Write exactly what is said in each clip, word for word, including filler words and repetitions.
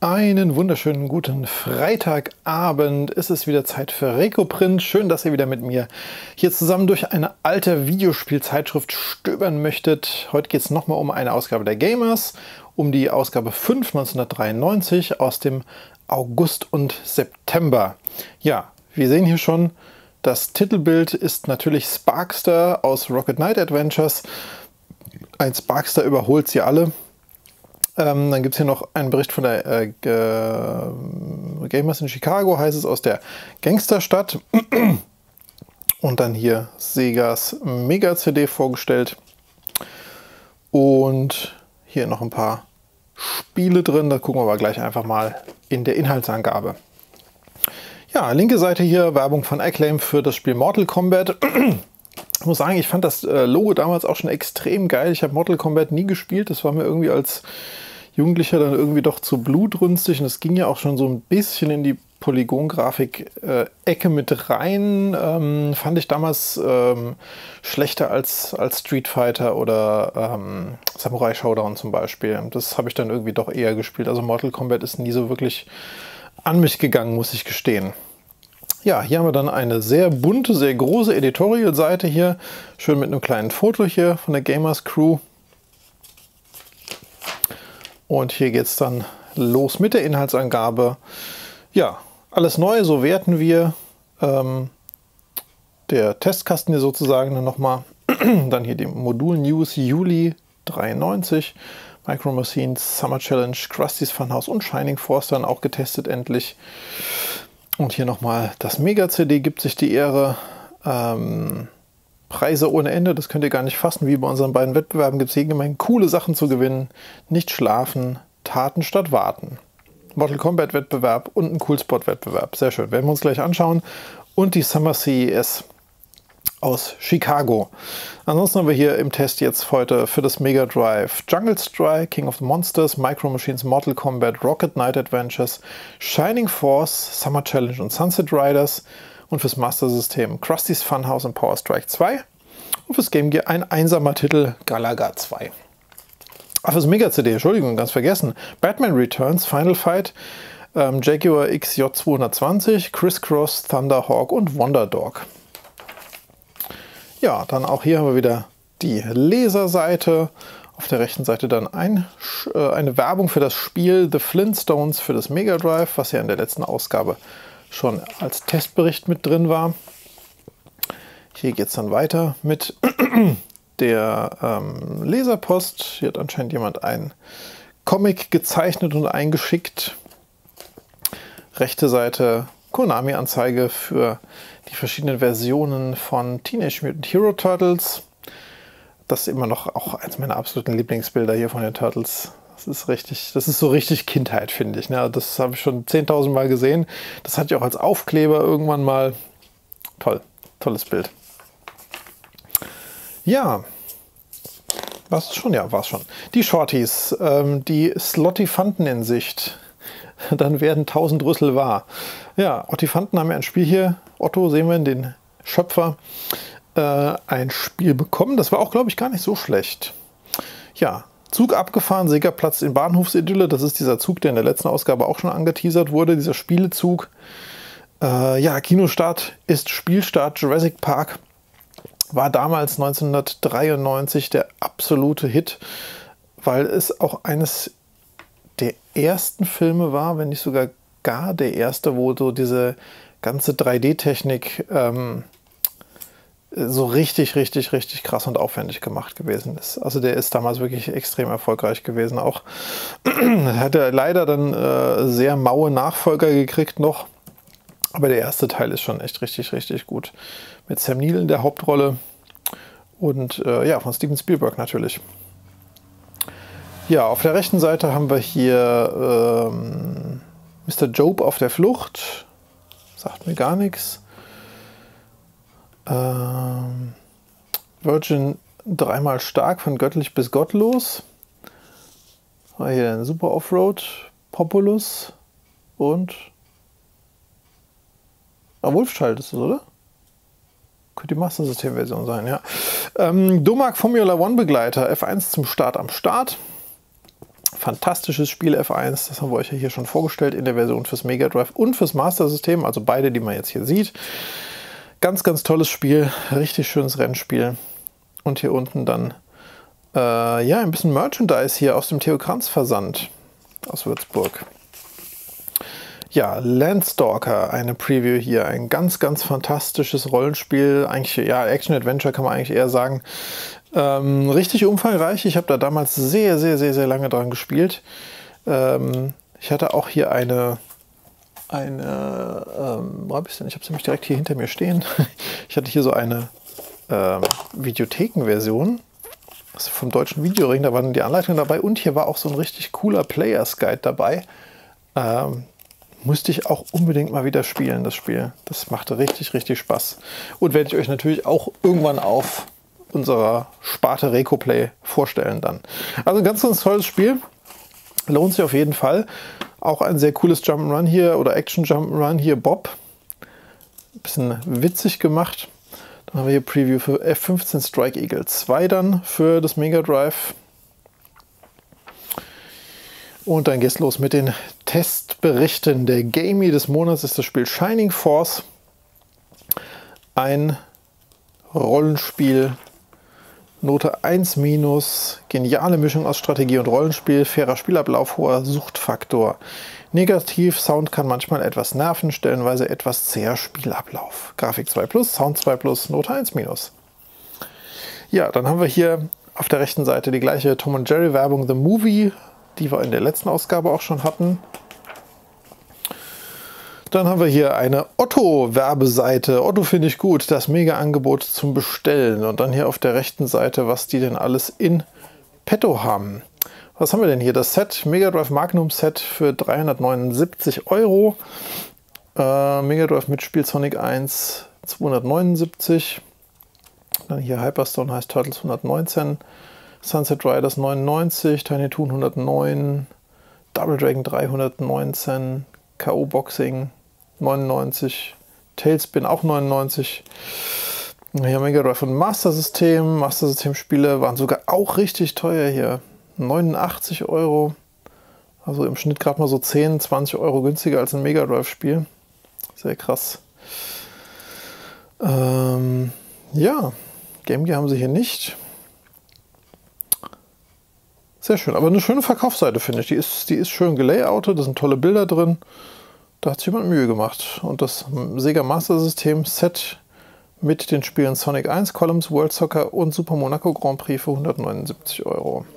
Einen wunderschönen guten Freitagabend. Es ist wieder Zeit für Rekoprint. Schön, dass ihr wieder mit mir hier zusammen durch eine alte Videospielzeitschrift stöbern möchtet. Heute geht es nochmal um eine Ausgabe der Gamers, um die Ausgabe fünf neunzehnhundertdreiundneunzig aus dem August und September. Ja, wir sehen hier schon, das Titelbild ist natürlich Sparkster aus Rocket Knight Adventures. Ein Sparkster überholt sie alle. Ähm, dann gibt es hier noch einen Bericht von der äh, Gamers in Chicago, heißt es, aus der Gangsterstadt. Und dann hier Segas Mega-C D vorgestellt. Und hier noch ein paar Spiele drin. Da gucken wir aber gleich einfach mal in der Inhaltsangabe. Ja, linke Seite hier Werbung von Acclaim für das Spiel Mortal Kombat. Ich muss sagen, ich fand das Logo damals auch schon extrem geil. Ich habe Mortal Kombat nie gespielt. Das war mir irgendwie als Jugendlicher dann irgendwie doch zu blutrünstig. Und es ging ja auch schon so ein bisschen in die Polygongrafik-Ecke mit rein. Ähm, fand ich damals ähm, schlechter als, als Street Fighter oder ähm, Samurai Showdown zum Beispiel. Das habe ich dann irgendwie doch eher gespielt. Also Mortal Kombat ist nie so wirklich an mich gegangen, muss ich gestehen. Ja, hier haben wir dann eine sehr bunte, sehr große Editorial-Seite hier. Schön mit einem kleinen Foto hier von der Gamers Crew. Und hier geht es dann los mit der Inhaltsangabe. Ja, alles neu, so werten wir. Ähm, der Testkasten hier sozusagen dann nochmal. Dann hier die Modul-News Juli dreiundneunzig. Micro Machines, Summer Challenge, Krusty's Funhouse und Shining Force dann auch getestet endlich. Und hier nochmal das Mega-C D gibt sich die Ehre. Ähm, Preise ohne Ende, das könnt ihr gar nicht fassen. Wie bei unseren beiden Wettbewerben gibt es jede Menge coole Sachen zu gewinnen. Nicht schlafen, Taten statt warten. Mortal Kombat Wettbewerb und ein Coolspot Wettbewerb. Sehr schön, werden wir uns gleich anschauen. Und die Summer C E S aus Chicago. Ansonsten haben wir hier im Test jetzt heute für das Mega Drive Jungle Strike, King of the Monsters, Micro Machines, Mortal Kombat, Rocket Knight Adventures, Shining Force, Summer Challenge und Sunset Riders und fürs Master System Krusty's Funhouse und Power Strike zwei und fürs Game Gear ein einsamer Titel Galaga zwei. Ach, fürs Mega-C D, Entschuldigung, ganz vergessen. Batman Returns, Final Fight, ähm, Jaguar X J zweihundertzwanzig, Criss-Cross, Thunderhawk und Wonder Dog. Ja, dann auch hier haben wir wieder die Leserseite. Auf der rechten Seite dann ein, äh, eine Werbung für das Spiel The Flintstones für das Mega Drive, was ja in der letzten Ausgabe schon als Testbericht mit drin war. Hier geht es dann weiter mit der ähm, Leserpost. Hier hat anscheinend jemand einen Comic gezeichnet und eingeschickt. Rechte Seite Konami-Anzeige für die verschiedenen Versionen von Teenage Mutant Hero Turtles. Das ist immer noch auch eins meiner absoluten Lieblingsbilder hier von den Turtles. Das ist richtig, das ist so richtig Kindheit, finde ich. Ne? Das habe ich schon zehntausend Mal gesehen. Das hatte ich auch als Aufkleber irgendwann mal. Toll, tolles Bild. Ja, war es schon? Ja, war es schon. Die Shorties, ähm, die Slottifanten in Sicht. Dann werden tausend Rüssel wahr. Ja, Ottifanten haben ja ein Spiel hier. Otto, sehen wir, den Schöpfer, äh, ein Spiel bekommen. Das war auch, glaube ich, gar nicht so schlecht. Ja, Zug abgefahren, Sega platzt in Bahnhofsidylle. Das ist dieser Zug, der in der letzten Ausgabe auch schon angeteasert wurde, dieser Spielezug. Äh, ja, Kinostart ist Spielstart. Jurassic Park war damals neunzehnhundertdreiundneunzig der absolute Hit, weil es auch eines der ersten Filme war, wenn nicht sogar gar der erste, wo so diese ganze drei D-Technik ähm, so richtig, richtig, richtig krass und aufwendig gemacht gewesen ist. Also der ist damals wirklich extrem erfolgreich gewesen. Auch hat er leider dann äh, sehr maue Nachfolger gekriegt noch. Aber der erste Teil ist schon echt richtig, richtig gut. Mit Sam Neill in der Hauptrolle und äh, ja, von Steven Spielberg natürlich. Ja, auf der rechten Seite haben wir hier ähm, Mister Job auf der Flucht. Sagt mir gar nichts. Ähm, Virgin dreimal stark, von göttlich bis gottlos. War hier ein Super Offroad, Populus und ah, Wolfschild ist es, oder? Könnte die Master System Version sein, ja. Ähm, Domag Formula One Begleiter, F eins zum Start am Start. fantastisches Spiel F eins, das haben wir euch ja hier schon vorgestellt in der Version fürs Mega Drive und fürs Master System, also beide, die man jetzt hier sieht. Ganz, ganz tolles Spiel, richtig schönes Rennspiel. Und hier unten dann äh, ja, ein bisschen Merchandise hier aus dem Theo Kranz Versand aus Würzburg. Ja, Landstalker, eine Preview hier, ein ganz, ganz fantastisches Rollenspiel, eigentlich, ja, Action-Adventure kann man eigentlich eher sagen. Ähm, richtig umfangreich, ich habe da damals sehr, sehr, sehr, sehr lange dran gespielt. Ähm, ich hatte auch hier eine, eine ähm, wo hab ich's denn? Ich habe es nämlich direkt hier hinter mir stehen. Ich hatte hier so eine ähm, Videotheken-Version vom deutschen Videoring, da waren die Anleitungen dabei und hier war auch so ein richtig cooler Players Guide dabei. Ähm, Musste ich auch unbedingt mal wieder spielen, das Spiel. Das machte richtig, richtig Spaß. Und werde ich euch natürlich auch irgendwann auf unserer Sparte Recoplay vorstellen dann. Also ein ganz, ganz tolles Spiel. Lohnt sich auf jeden Fall. Auch ein sehr cooles Jump'n'Run hier oder Action Jump'n'Run hier, Bob. Ein bisschen witzig gemacht. Dann haben wir hier Preview für F fünfzehn Strike Eagle zwei dann für das Mega Drive. Und dann geht's los mit den Testberichten. Der Gamey des Monats ist das Spiel Shining Force. Ein Rollenspiel, Note eins minus, geniale Mischung aus Strategie und Rollenspiel, fairer Spielablauf, hoher Suchtfaktor. Negativ, Sound kann manchmal etwas nerven, stellenweise etwas zäher Spielablauf. Grafik zwei plus, Sound zwei plus, Note eins minus. Ja, dann haben wir hier auf der rechten Seite die gleiche Tom und Jerry Werbung, The Movie, die wir in der letzten Ausgabe auch schon hatten. Dann haben wir hier eine Otto-Werbeseite. Otto finde ich gut, das Mega-Angebot zum Bestellen. Und dann hier auf der rechten Seite, was die denn alles in petto haben. Was haben wir denn hier? Das Set, Mega Drive Magnum Set für dreihundertneunundsiebzig Euro. Äh, Mega Drive Mitspiel Sonic eins zweihundertneunundsiebzig. Dann hier Hyperstone heißt Turtles hundertneunzehn. Sunset Riders neunundneunzig, Tiny Toon hundertneun, Double Dragon dreihundertneunzehn, K O Boxing neunundneunzig, Tailspin auch neunundneunzig. Hier Mega Drive und Master System. Master System Spiele waren sogar auch richtig teuer hier. neunundachtzig Euro. Also im Schnitt gerade mal so zehn, zwanzig Euro günstiger als ein Mega Drive Spiel. Sehr krass. Ähm, ja, Game Gear haben sie hier nicht. Sehr schön, aber eine schöne Verkaufsseite finde ich. Die ist, die ist schön gelayoutet, da sind tolle Bilder drin. Da hat sich jemand Mühe gemacht. Und das Sega Master System Set mit den Spielen Sonic eins, Columns, World Soccer und Super Monaco Grand Prix für hundertneunundsiebzig Euro.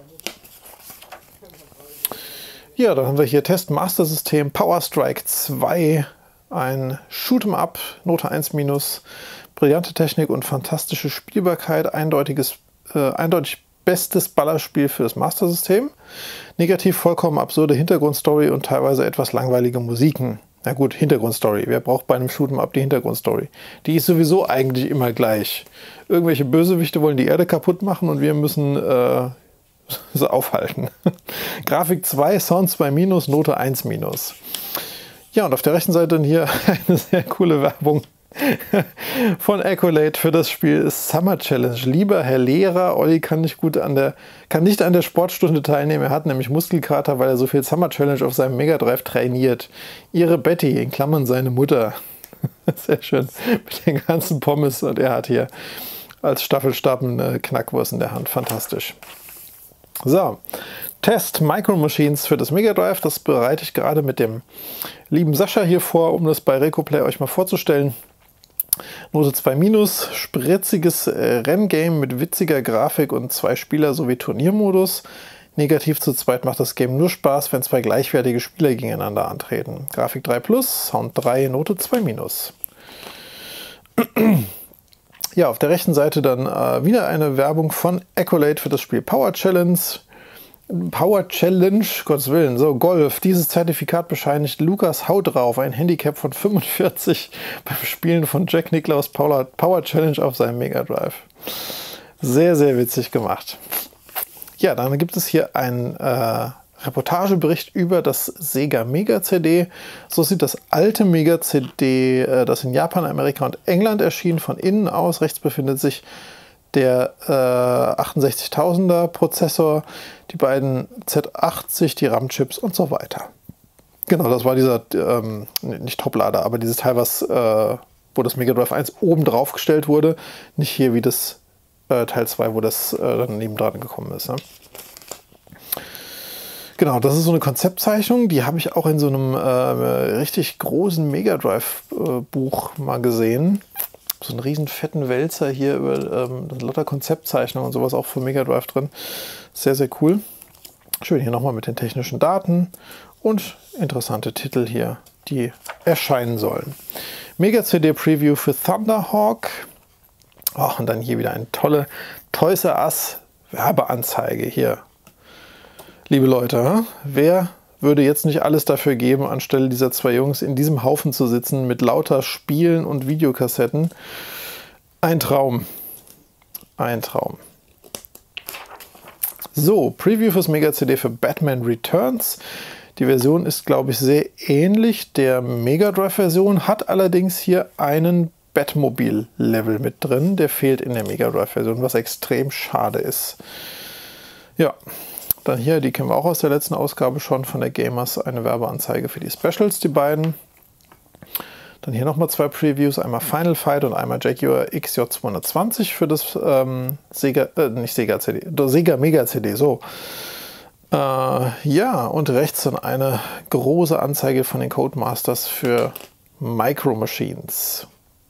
Ja, dann haben wir hier Test Master System Power Strike zwei. Ein Shoot'em Up, Note eins minus, brillante Technik und fantastische Spielbarkeit, eindeutiges, äh, eindeutig bestes Ballerspiel für das Master System. Negativ vollkommen absurde Hintergrundstory und teilweise etwas langweilige Musiken. Na gut, Hintergrundstory. Wer braucht bei einem Shoot'em Up die Hintergrundstory? Die ist sowieso eigentlich immer gleich. Irgendwelche Bösewichte wollen die Erde kaputt machen und wir müssen äh, sie aufhalten. Grafik zwei, Sound zwei minus, Note eins minus. Ja, und auf der rechten Seite dann hier eine sehr coole Werbung von Accolade für das Spiel Summer Challenge. Lieber Herr Lehrer, Olli kann nicht gut an der, kann nicht an der Sportstunde teilnehmen. Er hat nämlich Muskelkater, weil er so viel Summer Challenge auf seinem Mega Drive trainiert. Ihre Betty, in Klammern seine Mutter. Sehr schön. Mit den ganzen Pommes und er hat hier als Staffelstab eine Knackwurst in der Hand. Fantastisch. So, Test Micro Machines für das Mega Drive. Das bereite ich gerade mit dem lieben Sascha hier vor, um das bei Recoplay euch mal vorzustellen. Note zwei minus, spritziges äh, Renngame mit witziger Grafik und zwei Spieler sowie Turniermodus. Negativ zu zweit macht das Game nur Spaß, wenn zwei gleichwertige Spieler gegeneinander antreten. Grafik drei plus, Sound drei, Note zwei minus. Ja, auf der rechten Seite dann äh, wieder eine Werbung von Accolade für das Spiel Power Challenge. Power Challenge, Gottes Willen, so Golf. Dieses Zertifikat bescheinigt Lukas Haut drauf, ein Handicap von fünfundvierzig beim Spielen von Jack Nicklaus Power, Power Challenge auf seinem Mega Drive. Sehr, sehr witzig gemacht. Ja, dann gibt es hier einen äh, Reportagebericht über das Sega Mega C D. So sieht das alte Mega C D, äh, das in Japan, Amerika und England erschien, von innen aus. Rechts befindet sich der äh, achtundsechzigtausender Prozessor, die beiden Z achtzig, die RAM-Chips und so weiter. Genau, das war dieser, ähm, nicht Toplader, aber dieses Teil, was, äh, wo das Mega Drive eins oben drauf gestellt wurde. Nicht hier wie das äh, Teil zwei, wo das äh, dann nebendran gekommen ist. Ne? Genau, das ist so eine Konzeptzeichnung, die habe ich auch in so einem äh, richtig großen Mega Drive äh, Buch mal gesehen. So einen riesen fetten Wälzer hier über ähm, lauter Konzeptzeichnungen und sowas auch für Mega Drive drin. Sehr, sehr cool. Schön hier nochmal mit den technischen Daten und interessante Titel hier, die erscheinen sollen. Mega C D Preview für Thunderhawk. Oh, und dann hier wieder eine tolle Toys R Us Werbeanzeige hier. Liebe Leute, wer würde jetzt nicht alles dafür geben, anstelle dieser zwei Jungs in diesem Haufen zu sitzen mit lauter Spielen und Videokassetten? Ein Traum. Ein Traum. So, Preview fürs Mega C D für Batman Returns. Die Version ist, glaube ich, sehr ähnlich der Mega Drive-Version, hat allerdings hier einen Batmobil-Level mit drin. Der fehlt in der Mega Drive-Version, was extrem schade ist. Ja. Dann hier, die kennen wir auch aus der letzten Ausgabe schon von der Gamers, eine Werbeanzeige für die Specials, die beiden. Dann hier nochmal zwei Previews, einmal Final Fight und einmal Jaguar X J zweihundertzwanzig für das ähm, Sega, äh, nicht Sega C D, Sega Mega C D, so. Äh, ja, und rechts dann eine große Anzeige von den Codemasters für Micro Machines.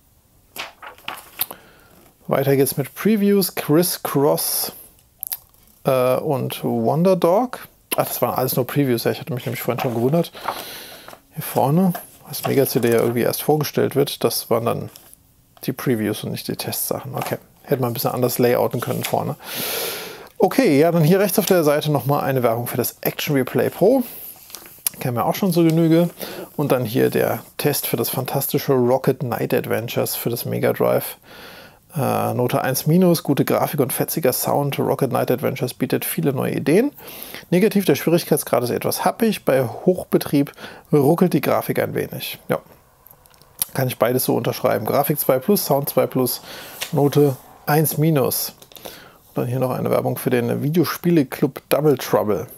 Weiter geht's mit Previews, Criss Cross und Wonder Dog. Ach, das waren alles nur Previews. Ja, ich hatte mich nämlich vorhin schon gewundert. Hier vorne, was Mega C D ja irgendwie erst vorgestellt wird, das waren dann die Previews und nicht die Testsachen. Okay, hätte man ein bisschen anders layouten können vorne. Okay, ja, dann hier rechts auf der Seite nochmal eine Werbung für das Action Replay Pro. Kennen wir auch schon zur Genüge. Und dann hier der Test für das fantastische Rocket Knight Adventures für das Mega Drive. Uh, Note eins minus, gute Grafik und fetziger Sound. Rocket Knight Adventures bietet viele neue Ideen. Negativ, der Schwierigkeitsgrad ist etwas happig. Bei Hochbetrieb ruckelt die Grafik ein wenig. Ja, kann ich beides so unterschreiben. Grafik zwei plus, Sound zwei plus, Note eins minus. Und dann hier noch eine Werbung für den Videospiele-Club Double Trouble.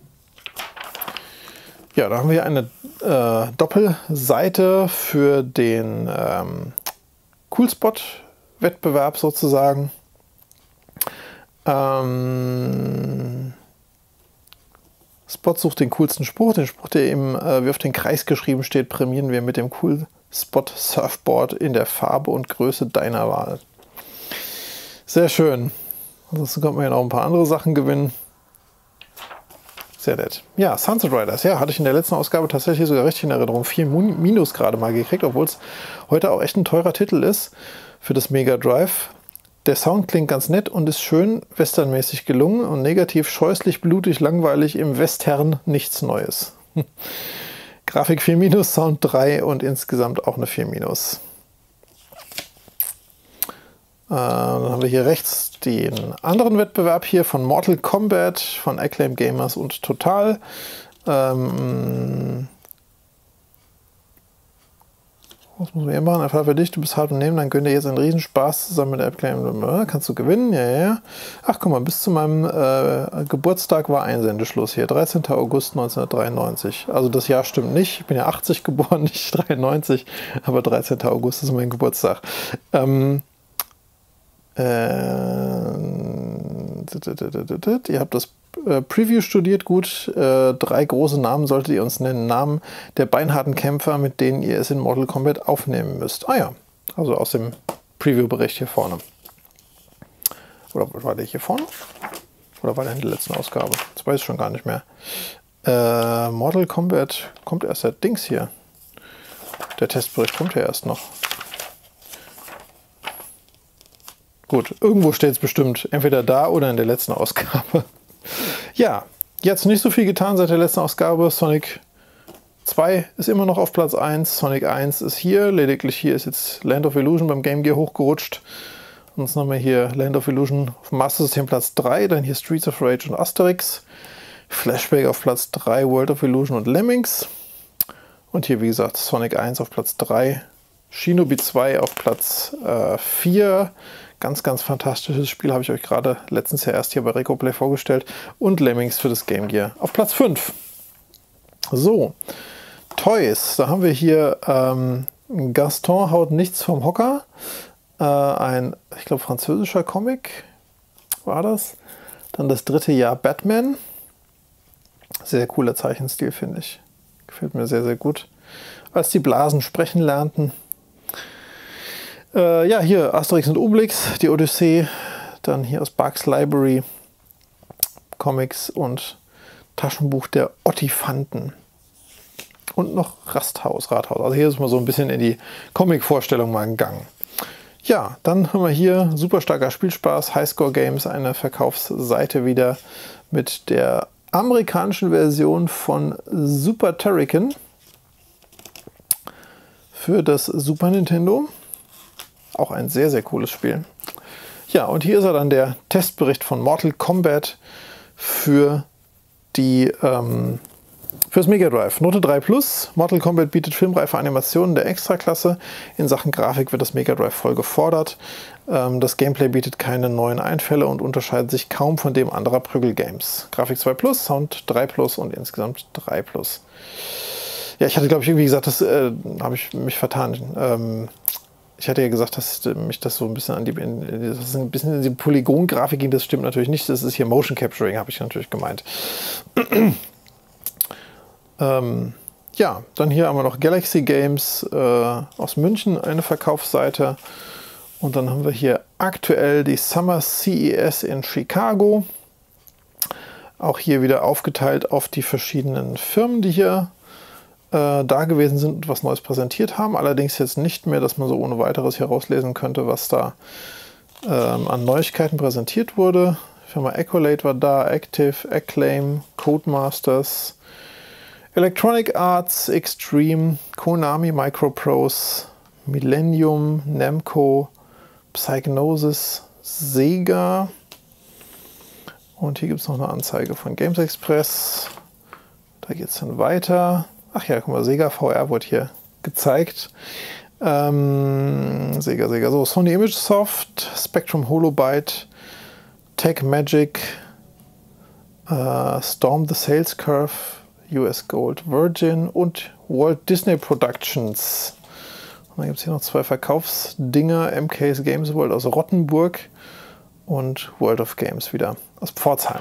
Ja, da haben wir eine äh, Doppelseite für den ähm, Coolspot Wettbewerb sozusagen. Ähm, Spot sucht den coolsten Spruch. Den Spruch, der eben äh, wie auf den Kreis geschrieben steht, prämieren wir mit dem Cool Spot Surfboard in der Farbe und Größe deiner Wahl. Sehr schön. Ansonsten kommt man ja noch ein paar andere Sachen gewinnen. Sehr nett. Ja, Sunset Riders. Ja, hatte ich in der letzten Ausgabe tatsächlich sogar richtig in Erinnerung. vier Minus gerade mal gekriegt, obwohl es heute auch echt ein teurer Titel ist für das Mega Drive. Der Sound klingt ganz nett und ist schön westernmäßig gelungen und negativ scheußlich, blutig, langweilig, im Western nichts Neues. Grafik vier minus, Sound drei und insgesamt auch eine vier minus. Äh, dann haben wir hier rechts den anderen Wettbewerb hier von Mortal Kombat, von Acclaim Gamers und Total. Ähm, Was muss man hier machen? Einfach für dich, du bist hart und nehmen, dann gönnt ihr jetzt einen Riesenspaß zusammen mit Appclaim. Kannst du gewinnen? Ja, ja. Ach, guck mal, bis zu meinem äh, Geburtstag war Einsendeschluss hier. dreizehnter August neunzehnhundertdreiundneunzig. Also das Jahr stimmt nicht. Ich bin ja achtzig geboren, nicht dreiundneunzig. Aber dreizehnter August ist mein Geburtstag. Ähm, äh, ihr habt das Preview studiert, gut. Äh, drei große Namen solltet ihr uns nennen. Namen der beinharten Kämpfer, mit denen ihr es in Mortal Kombat aufnehmen müsst. Ah ja, also aus dem Preview-Bericht hier vorne. Oder war der hier vorne? Oder war der in der letzten Ausgabe? Das weiß ich schon gar nicht mehr. Äh, Mortal Kombat kommt erst der Dings hier. Der Testbericht kommt ja erst noch. Gut, irgendwo steht es bestimmt. Entweder da oder in der letzten Ausgabe. Ja, jetzt nicht so viel getan seit der letzten Ausgabe. Sonic zwei ist immer noch auf Platz eins. Sonic eins ist hier. Lediglich hier ist jetzt Land of Illusion beim Game Gear hochgerutscht. Und dann haben wir hier Land of Illusion auf dem Master System Platz drei. Dann hier Streets of Rage und Asterix. Flashback auf Platz drei, World of Illusion und Lemmings. Und hier, wie gesagt, Sonic eins auf Platz drei. Shinobi zwei auf Platz äh, vier. Ganz, ganz fantastisches Spiel, habe ich euch gerade letztens ja erst hier bei Recoplay vorgestellt. Und Lemmings für das Game Gear auf Platz fünf. So, Toys. Da haben wir hier ähm, Gaston haut nichts vom Hocker. Äh, ein, ich glaube, französischer Comic war das. Dann das dritte Jahr Batman. Sehr cooler Zeichenstil, finde ich. Gefällt mir sehr, sehr gut. Als die Blasen sprechen lernten. Äh, ja, hier Asterix und Obelix, die Odyssee. Dann hier aus Bugs Library Comics und Taschenbuch der Ottifanten. Und noch Rasthaus, Rathaus. Also hier ist mal so ein bisschen in die Comic-Vorstellung mal gegangen. Ja, dann haben wir hier super starker Spielspaß, Highscore Games, eine Verkaufsseite wieder mit der amerikanischen Version von Super Turrican für das Super Nintendo. Auch ein sehr, sehr cooles Spiel. Ja, und hier ist er dann der Testbericht von Mortal Kombat für die ähm, fürs Mega Drive. Note drei plus. Mortal Kombat bietet filmreife Animationen der Extraklasse. In Sachen Grafik wird das Mega Drive voll gefordert. Ähm, das Gameplay bietet keine neuen Einfälle und unterscheidet sich kaum von dem anderer Prügel-Games. Grafik zwei plus, Sound drei plus und insgesamt drei plus. Ja, ich hatte, glaube ich, irgendwie gesagt, das äh, habe ich mich vertan. Ähm, ich hatte ja gesagt, dass mich das so ein bisschen an die, in, das ein bisschen in die Polygon-Grafik ging. Das stimmt natürlich nicht. Das ist hier Motion Capturing, habe ich natürlich gemeint. ähm, ja, dann hier haben wir noch Galaxy Games äh, aus München, eine Verkaufsseite. Und dann haben wir hier aktuell die Summer C E S in Chicago. Auch hier wieder aufgeteilt auf die verschiedenen Firmen, die hier äh, da gewesen sind und was Neues präsentiert haben. Allerdings jetzt nicht mehr, dass man so ohne weiteres herauslesen könnte, was da ähm, an Neuigkeiten präsentiert wurde. Die Firma Accolade war da, Active, Acclaim, Codemasters, Electronic Arts, Extreme, Konami, Microprose, Millennium, Namco, Psygnosis, Sega. Und hier gibt es noch eine Anzeige von Games Express. Da geht es dann weiter. Ach ja, guck mal, Sega V R wurde hier gezeigt. Ähm, Sega, Sega. So, Sony ImageSoft, Spectrum Holobyte, Tech Magic, äh, Storm the Sales Curve, U S Gold Virgin und Walt Disney Productions. Und dann gibt es hier noch zwei Verkaufsdinger. M K's Games World aus Rottenburg und World of Games wieder aus Pforzheim.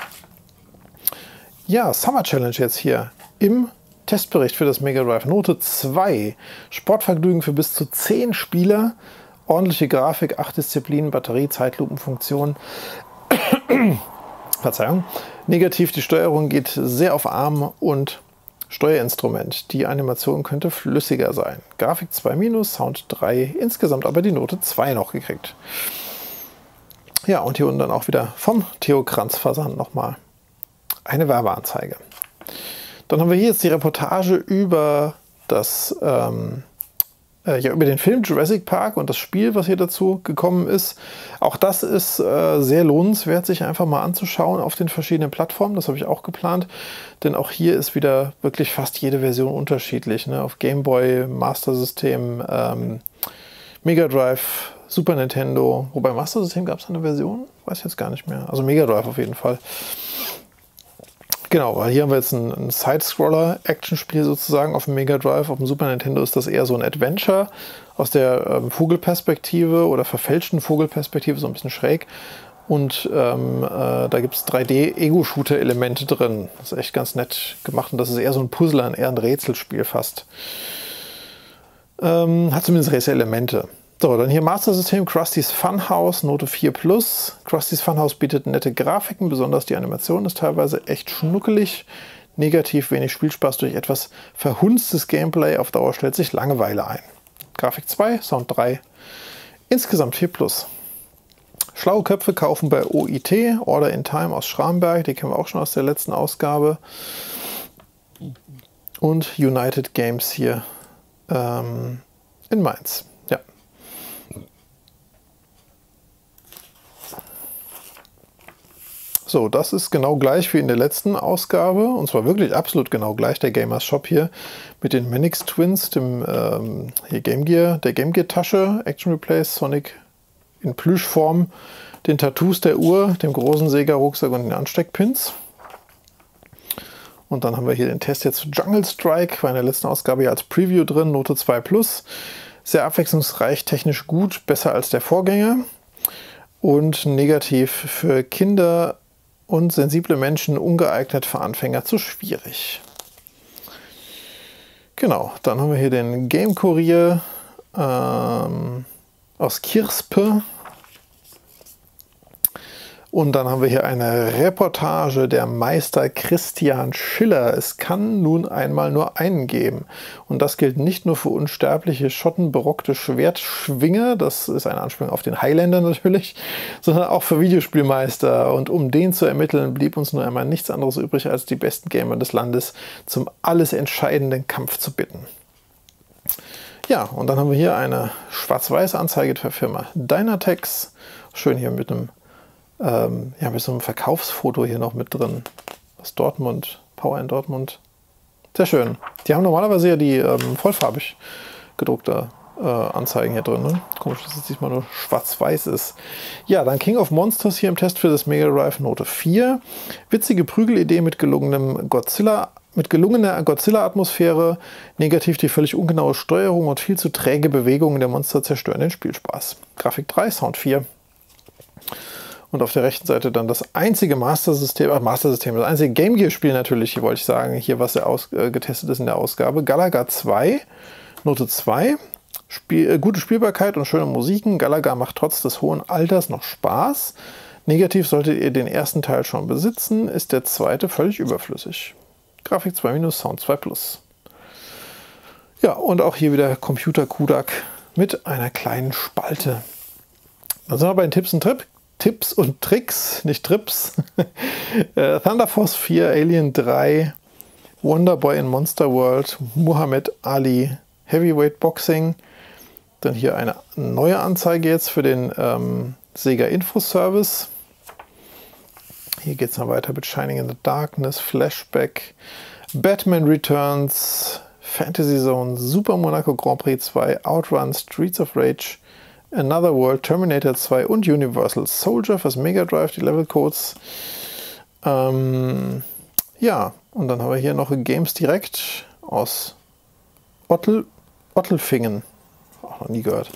Ja, Summer Challenge jetzt hier im Testbericht für das Mega Drive. Note zwei. Sportvergnügen für bis zu zehn Spieler. Ordentliche Grafik, acht Disziplinen, Batterie, Zeitlupenfunktion. Verzeihung. Negativ, die Steuerung geht sehr auf Arm und Steuerinstrument. Die Animation könnte flüssiger sein. Grafik zwei minus, Sound drei, insgesamt aber die Note zwei noch gekriegt. Ja, und hier unten dann auch wieder vom Theo Kranz Versand nochmal eine Werbeanzeige. Dann haben wir hier jetzt die Reportage über das ähm, äh, ja, über den Film Jurassic Park und das Spiel, was hier dazu gekommen ist. Auch das ist äh, sehr lohnenswert, sich einfach mal anzuschauen auf den verschiedenen Plattformen. Das habe ich auch geplant, denn auch hier ist wieder wirklich fast jede Version unterschiedlich. Ne? Auf Game Boy, Master System, ähm, Mega Drive, Super Nintendo. Wobei Master System gab es eine Version? Weiß ich jetzt gar nicht mehr. Also Mega Drive auf jeden Fall. Genau, weil hier haben wir jetzt ein, ein Side-Scroller-Action-Spiel sozusagen auf dem Mega Drive. Auf dem Super Nintendo ist das eher so ein Adventure aus der ähm, Vogelperspektive oder verfälschten Vogelperspektive, so ein bisschen schräg. Und ähm, äh, da gibt es drei D-Ego-Shooter-Elemente drin. Das ist echt ganz nett gemacht und das ist eher so ein Puzzle, eher ein Rätselspiel fast. Ähm, hat zumindest Rätsel-Elemente. So, dann hier Master System, Krusty's Funhouse, Note vier plus. Krusty's Funhouse bietet nette Grafiken, besonders die Animation ist teilweise echt schnuckelig. Negativ, wenig Spielspaß durch etwas verhunztes Gameplay. Auf Dauer stellt sich Langeweile ein. Grafik zwei, Sound drei, insgesamt vier plus. Schlaue Köpfe kaufen bei O I T, Order in Time aus Schramberg, die kennen wir auch schon aus der letzten Ausgabe. Und United Games hier ähm, in Mainz. Ja. So, das ist genau gleich wie in der letzten Ausgabe. Und zwar wirklich absolut genau gleich. Der Gamers Shop hier mit den Manix Twins, dem ähm, hier Game Gear, der Game Gear Tasche, Action Replay, Sonic in Plüschform, den Tattoos der Uhr, dem großen Sega-Rucksack und den Ansteckpins. Und dann haben wir hier den Test jetzt zu Jungle Strike, war in der letzten Ausgabe ja als Preview drin, Note zwei plus. Sehr abwechslungsreich, technisch gut, besser als der Vorgänger. Und negativ für Kinder und sensible Menschen, ungeeignet, für Anfänger zu schwierig. Genau, dann haben wir hier den Game Kurier ähm, aus Kirspe. Und dann haben wir hier eine Reportage der Meister Christian Schiller. Es kann nun einmal nur einen geben. Und das gilt nicht nur für unsterbliche, schottenberockte Schwertschwinger, das ist eine Anspielung auf den Highlander natürlich, sondern auch für Videospielmeister. Und um den zu ermitteln, blieb uns nur einmal nichts anderes übrig, als die besten Gamer des Landes zum alles entscheidenden Kampf zu bitten. Ja, und dann haben wir hier eine Schwarz-Weiß-Anzeige der Firma Dynatex. Schön hier mit einem Ähm, ja, mit so einem Verkaufsfoto hier noch mit drin. Aus Dortmund, Power in Dortmund. Sehr schön. Die haben normalerweise ja die ähm, vollfarbig gedruckte äh, Anzeigen hier drin. Ne? Komisch, dass es diesmal nur schwarz-weiß ist. Ja, dann King of Monsters hier im Test für das Mega Drive Note vier. Witzige Prügelidee mit gelungenem Godzilla, mit gelungener Godzilla-Atmosphäre. Negativ die völlig ungenaue Steuerung und viel zu träge Bewegungen der Monster zerstören den Spielspaß. Grafik drei, Sound vier. Und auf der rechten Seite dann das einzige Master-System, ach, Master-System, das einzige Game Gear-Spiel natürlich, hier wollte ich sagen, hier was ja aus, äh, getestet ist in der Ausgabe. Galaga zwei, Note zwei, Spiel, äh, gute Spielbarkeit und schöne Musiken. Galaga macht trotz des hohen Alters noch Spaß. Negativ solltet ihr den ersten Teil schon besitzen, ist der zweite völlig überflüssig. Grafik zwei minus, Sound zwei plus. Ja, und auch hier wieder Computer Kudak mit einer kleinen Spalte. Dann sind wir bei den Tipps und Trip. Tipps und Tricks, nicht Trips. äh, Thunder Force vier, Alien drei, Wonder Boy in Monster World, Muhammad Ali, Heavyweight Boxing. Dann hier eine neue Anzeige jetzt für den ähm, Sega Info Service. Hier geht es dann weiter mit Shining in the Darkness, Flashback, Batman Returns, Fantasy Zone, Super Monaco Grand Prix zwei, Outrun, Streets of Rage, Another World, Terminator zwei und Universal Soldier fürs Mega Drive, die Levelcodes. Ähm, ja, und dann haben wir hier noch Games direkt aus Ottel, Ottelfingen. Auch noch nie gehört.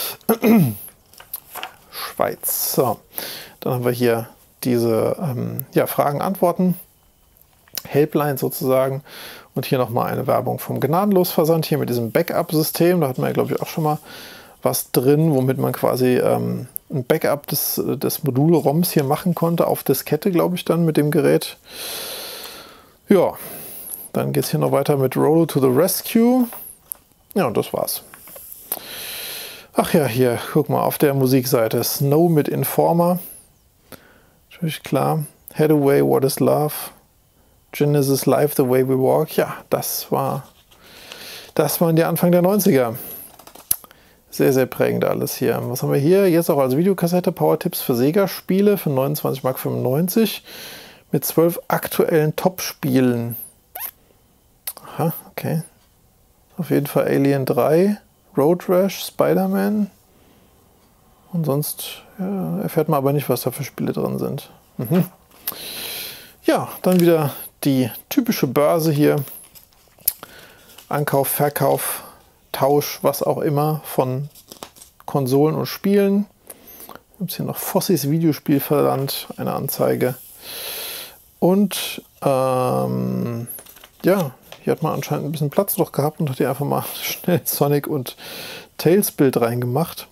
Schweiz. So, dann haben wir hier diese ähm, ja, Fragen, Antworten, Helpline sozusagen. Und hier nochmal eine Werbung vom Gnadenlos-Versand, hier mit diesem Backup-System. Da hatten wir, glaube ich, auch schon mal was drin, womit man quasi ähm, ein Backup des, des Modul-ROMs hier machen konnte, auf Diskette, glaube ich, dann mit dem Gerät. Ja, dann geht es hier noch weiter mit Roll to the Rescue. Ja, und das war's. Ach ja, hier, guck mal, auf der Musikseite Snow mit Informer. Natürlich klar. Hathaway, What is Love? Genesis Live, The Way We Walk. Ja, das war, das waren die Anfang der neunziger. Sehr, sehr prägend alles hier. Was haben wir hier? Jetzt auch als Videokassette Power-Tipps für Sega-Spiele für neunundzwanzig Mark fünfundneunzig mit zwölf aktuellen Top-Spielen. Aha, okay. Auf jeden Fall Alien drei, Road Rash, Spider-Man. Und sonst ja, erfährt man aber nicht, was da für Spiele drin sind. Mhm. Ja, dann wieder die typische Börse hier. Ankauf, Verkauf, Tausch, was auch immer von Konsolen und Spielen. Gibt es hier noch Fossis Videospielversand, eine Anzeige. Und ähm, ja, hier hat man anscheinend ein bisschen Platz noch gehabt und hat hier einfach mal schnell Sonic und Tails Bild reingemacht.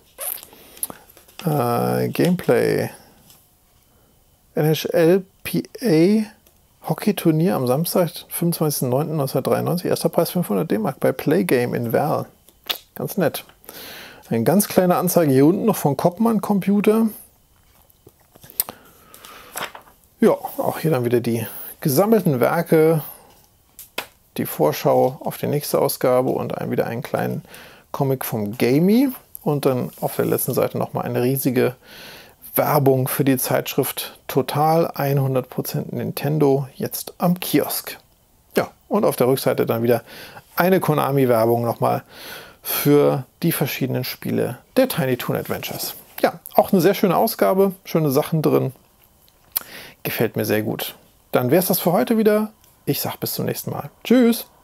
Äh, Gameplay. N H L P A Hockey-Turnier am Samstag, fünfundzwanzigsten neunten neunzehnhundertdreiundneunzig. Erster Preis fünfhundert D-Mark bei Playgame in Werl. Ganz nett. Eine ganz kleine Anzeige hier unten noch von Koppmann Computer. Ja, auch hier dann wieder die gesammelten Werke, die Vorschau auf die nächste Ausgabe und ein, wieder einen kleinen Comic vom Gamey. Und dann auf der letzten Seite nochmal eine riesige Werbung für die Zeitschrift Total hundert Prozent Nintendo jetzt am Kiosk. Ja, und auf der Rückseite dann wieder eine Konami-Werbung nochmal für die verschiedenen Spiele der Tiny Toon Adventures. Ja, auch eine sehr schöne Ausgabe, schöne Sachen drin. Gefällt mir sehr gut. Dann wäre es das für heute wieder. Ich sage bis zum nächsten Mal. Tschüss!